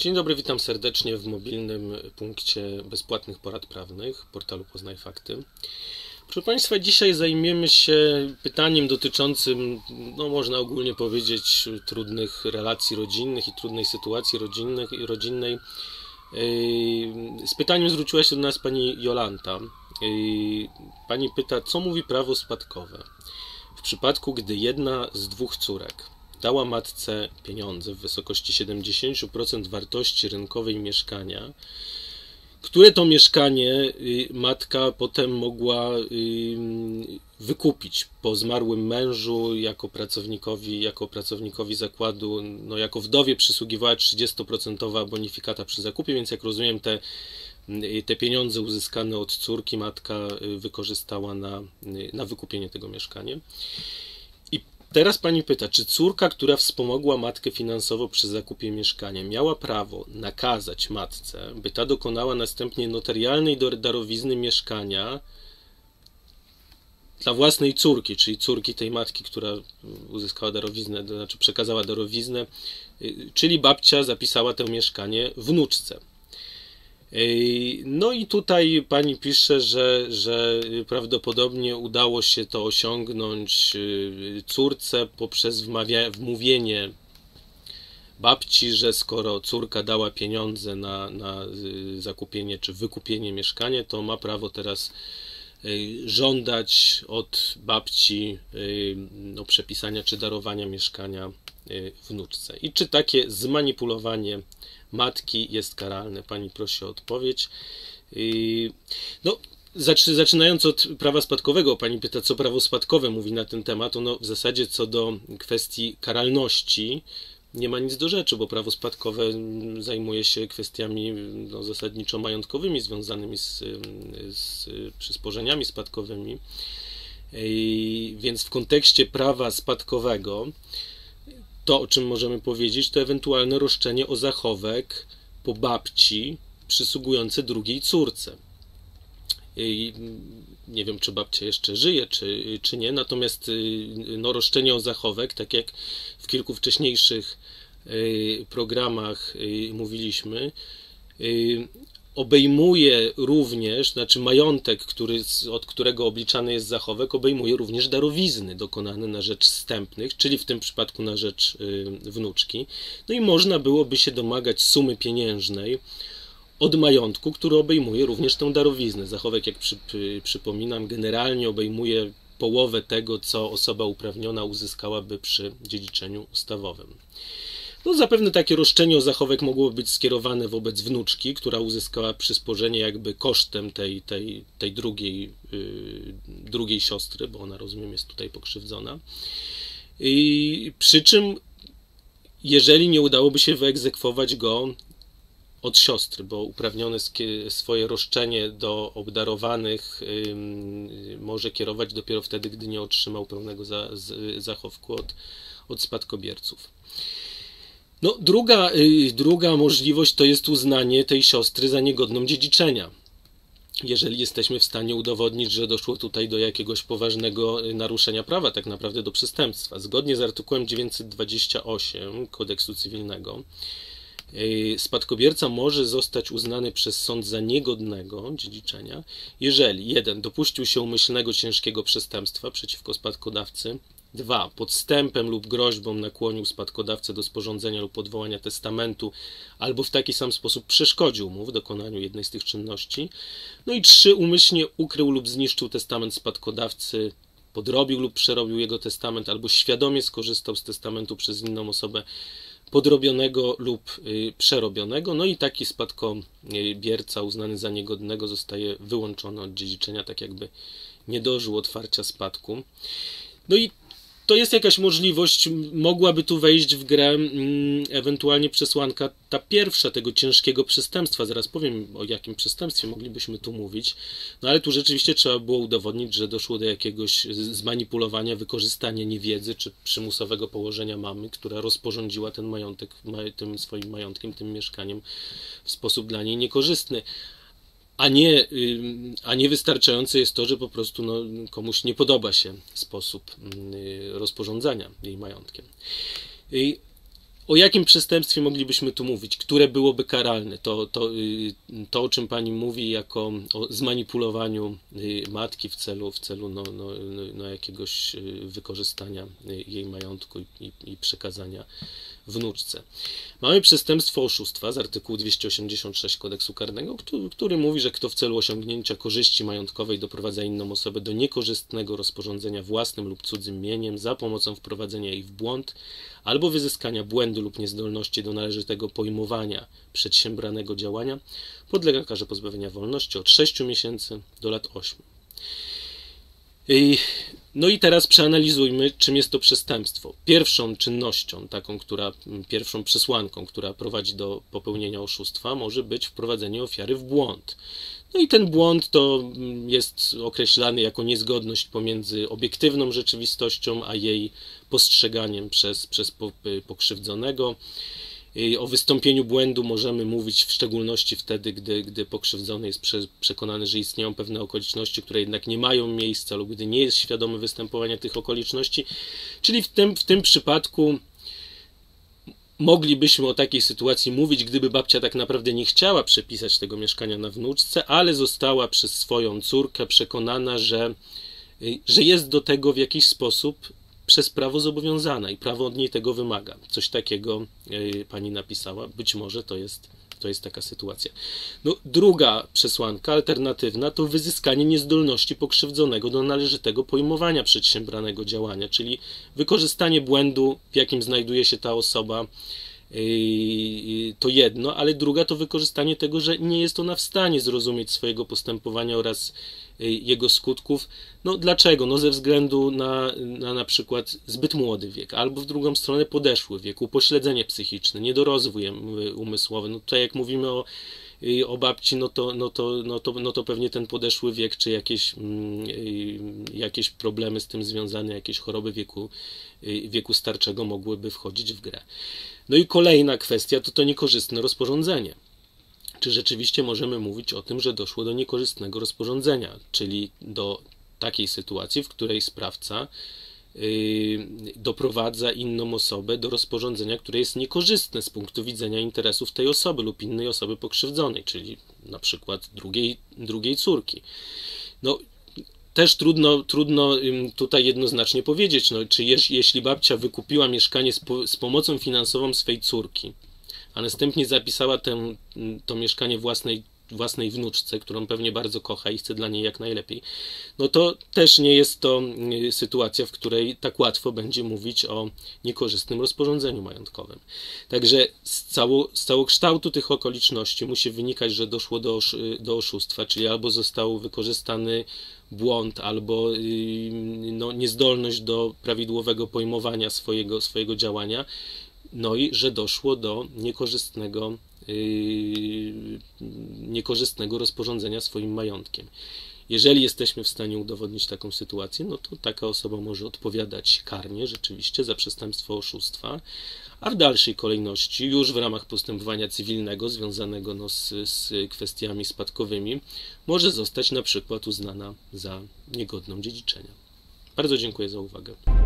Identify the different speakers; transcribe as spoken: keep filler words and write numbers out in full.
Speaker 1: Dzień dobry, witam serdecznie w mobilnym punkcie bezpłatnych porad prawnych portalu Poznaj Fakty. Proszę Państwa, dzisiaj zajmiemy się pytaniem dotyczącym, no można ogólnie powiedzieć, trudnych relacji rodzinnych i trudnej sytuacji rodzinnych, rodzinnej. Z pytaniem zwróciła się do nas pani Jolanta. Pani pyta, co mówi prawo spadkowe w przypadku, gdy jedna z dwóch córek dała matce pieniądze w wysokości siedemdziesiąt procent wartości rynkowej mieszkania, które to mieszkanie matka potem mogła wykupić po zmarłym mężu jako pracownikowi, jako pracownikowi zakładu, no jako wdowie przysługiwała trzydziestoprocentowa bonifikata przy zakupie, więc jak rozumiem te, te pieniądze uzyskane od córki matka wykorzystała na, na wykupienie tego mieszkania. Teraz pani pyta, czy córka, która wspomogła matkę finansowo przy zakupie mieszkania, miała prawo nakazać matce, by ta dokonała następnie notarialnej darowizny mieszkania dla własnej córki, czyli córki tej matki, która uzyskała darowiznę, to znaczy przekazała darowiznę, czyli babcia zapisała to mieszkanie wnuczce. No i tutaj pani pisze, że, że prawdopodobnie udało się to osiągnąć córce poprzez wmawia, wmówienie babci, że skoro córka dała pieniądze na, na zakupienie czy wykupienie mieszkania, to ma prawo teraz żądać od babci no, przepisania czy darowania mieszkania wnuczce. I czy takie zmanipulowanie matki jest karalne? Pani prosi o odpowiedź. No, zaczynając od prawa spadkowego, pani pyta, co prawo spadkowe mówi na ten temat. Ono w zasadzie co do kwestii karalności nie ma nic do rzeczy, bo prawo spadkowe zajmuje się kwestiami no, zasadniczo majątkowymi związanymi z, z przysporzeniami spadkowymi. Więc w kontekście prawa spadkowego to, o czym możemy powiedzieć, to ewentualne roszczenie o zachowek po babci przysługujące drugiej córce. I nie wiem, czy babcia jeszcze żyje, czy, czy nie, natomiast no, roszczenie o zachowek, tak jak w kilku wcześniejszych programach mówiliśmy, obejmuje również, znaczy majątek, który, od którego obliczany jest zachowek, obejmuje również darowizny dokonane na rzecz zstępnych, czyli w tym przypadku na rzecz wnuczki. No i można byłoby się domagać sumy pieniężnej od majątku, który obejmuje również tę darowiznę. Zachowek, jak przy, przypominam, generalnie obejmuje połowę tego, co osoba uprawniona uzyskałaby przy dziedziczeniu ustawowym. No, zapewne takie roszczenie o zachowek mogłoby być skierowane wobec wnuczki, która uzyskała przysporzenie jakby kosztem tej, tej, tej drugiej, yy, drugiej siostry, bo ona, rozumiem, jest tutaj pokrzywdzona. I przy czym, jeżeli nie udałoby się wyegzekwować go od siostry, bo uprawnione swoje roszczenie do obdarowanych yy, może kierować dopiero wtedy, gdy nie otrzymał pełnego za, z, zachowku od, od spadkobierców. No, druga, druga możliwość to jest uznanie tej siostry za niegodną dziedziczenia. Jeżeli jesteśmy w stanie udowodnić, że doszło tutaj do jakiegoś poważnego naruszenia prawa, tak naprawdę do przestępstwa. Zgodnie z artykułem dziewięćset dwadzieścia osiem Kodeksu Cywilnego spadkobierca może zostać uznany przez sąd za niegodnego dziedziczenia, jeżeli jeden dopuścił się umyślnego ciężkiego przestępstwa przeciwko spadkodawcy, dwa podstępem lub groźbą nakłonił spadkodawcę do sporządzenia lub odwołania testamentu albo w taki sam sposób przeszkodził mu w dokonaniu jednej z tych czynności, no i trzy umyślnie ukrył lub zniszczył testament spadkodawcy, podrobił lub przerobił jego testament albo świadomie skorzystał z testamentu przez inną osobę podrobionego lub y, przerobionego, no i taki spadkobierca uznany za niegodnego zostaje wyłączony od dziedziczenia, tak jakby nie dożył otwarcia spadku. No i to jest jakaś możliwość, mogłaby tu wejść w grę mm, ewentualnie przesłanka ta pierwsza tego ciężkiego przestępstwa. Zaraz powiem, o jakim przestępstwie moglibyśmy tu mówić. No ale tu rzeczywiście trzeba było udowodnić, że doszło do jakiegoś zmanipulowania, wykorzystania niewiedzy czy przymusowego położenia mamy, która rozporządziła ten majątek, tym swoim majątkiem, tym mieszkaniem w sposób dla niej niekorzystny. A nie, a nie wystarczające jest to, że po prostu no, komuś nie podoba się sposób rozporządzania jej majątkiem. O jakim przestępstwie moglibyśmy tu mówić? Które byłoby karalne? To, to, to o czym pani mówi, jako o zmanipulowaniu matki w celu, w celu no, no, no jakiegoś wykorzystania jej majątku i, i, i przekazania wnuczce. Mamy przestępstwo oszustwa z artykułu dwieście osiemdziesiąt sześć Kodeksu Karnego, który, który mówi, że kto w celu osiągnięcia korzyści majątkowej doprowadza inną osobę do niekorzystnego rozporządzenia własnym lub cudzym mieniem za pomocą wprowadzenia jej w błąd albo wyzyskania błędu lub niezdolności do należytego pojmowania przedsiębranego działania, podlega karze pozbawienia wolności od sześciu miesięcy do lat ośmiu. No i teraz przeanalizujmy, czym jest to przestępstwo. Pierwszą czynnością, taką, która, pierwszą przesłanką, która prowadzi do popełnienia oszustwa, może być wprowadzenie ofiary w błąd. No i ten błąd to jest określany jako niezgodność pomiędzy obiektywną rzeczywistością, a jej postrzeganiem przez, przez pokrzywdzonego. O wystąpieniu błędu możemy mówić w szczególności wtedy, gdy, gdy pokrzywdzony jest przekonany, że istnieją pewne okoliczności, które jednak nie mają miejsca, lub gdy nie jest świadomy występowania tych okoliczności. Czyli w tym, w tym przypadku moglibyśmy o takiej sytuacji mówić, gdyby babcia tak naprawdę nie chciała przepisać tego mieszkania na wnuczce, ale została przez swoją córkę przekonana, że, że jest do tego w jakiś sposób przez prawo zobowiązana i prawo od niej tego wymaga. Coś takiego pani napisała. Być może to jest, to jest taka sytuacja. No, druga przesłanka, alternatywna, to wyzyskanie niezdolności pokrzywdzonego do należytego pojmowania przedsiębranego działania, czyli wykorzystanie błędu, w jakim znajduje się ta osoba, to jedno, ale druga to wykorzystanie tego, że nie jest ona w stanie zrozumieć swojego postępowania oraz jego skutków. No dlaczego? No ze względu na, na na przykład zbyt młody wiek, albo w drugą stronę podeszły wiek, upośledzenie psychiczne, niedorozwój umysłowy. No tutaj jak mówimy o, o babci, no to, no, to, no, to, no to pewnie ten podeszły wiek, czy jakieś, jakieś problemy z tym związane, jakieś choroby wieku, wieku starczego mogłyby wchodzić w grę. No i kolejna kwestia to to niekorzystne rozporządzenie. Czy rzeczywiście możemy mówić o tym, że doszło do niekorzystnego rozporządzenia, czyli do takiej sytuacji, w której sprawca yy, doprowadza inną osobę do rozporządzenia, które jest niekorzystne z punktu widzenia interesów tej osoby lub innej osoby pokrzywdzonej, czyli na przykład drugiej, drugiej córki. No, też trudno, trudno tutaj jednoznacznie powiedzieć, no, czy jeż, jeśli babcia wykupiła mieszkanie z, po, z pomocą finansową swej córki, a następnie zapisała tę, to mieszkanie własnej, własnej wnuczce, którą pewnie bardzo kocha i chce dla niej jak najlepiej, no to też nie jest to sytuacja, w której tak łatwo będzie mówić o niekorzystnym rozporządzeniu majątkowym. Także z, cało, z całokształtu tych okoliczności musi wynikać, że doszło do, do oszustwa, czyli albo został wykorzystany błąd, albo no, niezdolność do prawidłowego pojmowania swojego, swojego działania, no i że doszło do niekorzystnego, yy, niekorzystnego rozporządzenia swoim majątkiem. Jeżeli jesteśmy w stanie udowodnić taką sytuację, no to taka osoba może odpowiadać karnie rzeczywiście za przestępstwo oszustwa, a w dalszej kolejności już w ramach postępowania cywilnego związanego no, z, z kwestiami spadkowymi może zostać na przykład uznana za niegodną dziedziczenia. Bardzo dziękuję za uwagę.